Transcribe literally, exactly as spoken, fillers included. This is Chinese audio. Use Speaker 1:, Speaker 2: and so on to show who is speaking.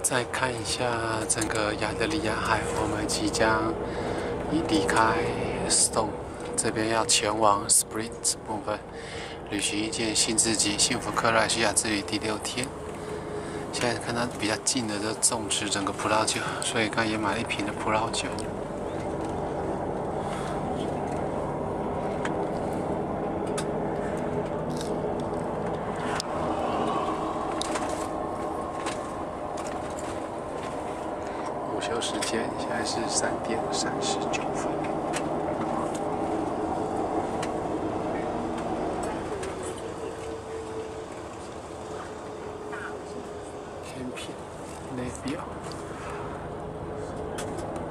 Speaker 1: 再看一下整个亚得里亚海，我们即将已离开 Stone， 这边要前往 Split 部分，旅行一件新自己幸福克罗埃西亚之旅第六天。现在看到比较近的就种植整个葡萄酒，所以刚也买了一瓶的葡萄酒。午休时间现在是三点三十九分。天平内表。